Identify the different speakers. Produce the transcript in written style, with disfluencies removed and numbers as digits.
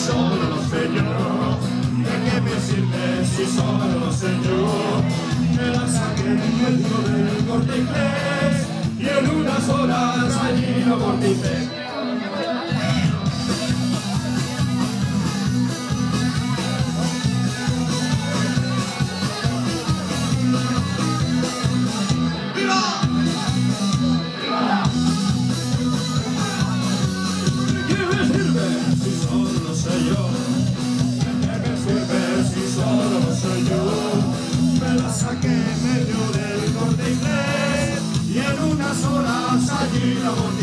Speaker 1: solo lo sé yo. ¿De qué me sirve si solo lo sé yo? Me la saqué en medio del Corte Inglés y en unas horas allí lo amorticé. Saqué en medio del Corte Inglés y en unas horas allí la